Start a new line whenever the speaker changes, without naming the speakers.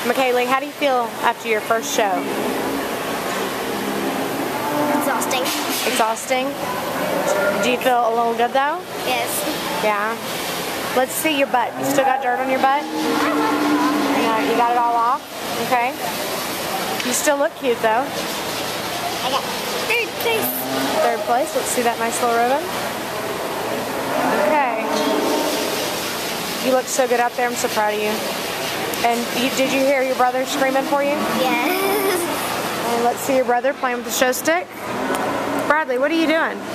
McKaylee, how do you feel after your first show?
Exhausting.
Exhausting? Do you feel a little good though?
Yes.
Yeah. Let's see your butt. You still got dirt on your butt? Yeah, you got it all off? Okay. You still look cute though.
I got third place.
Third place. Let's see that nice little ribbon. Okay. You look so good out there. I'm so proud of you. And did you hear your brother screaming for you?
Yes.
And let's see your brother playing with the show stick. Bradley, what are you doing?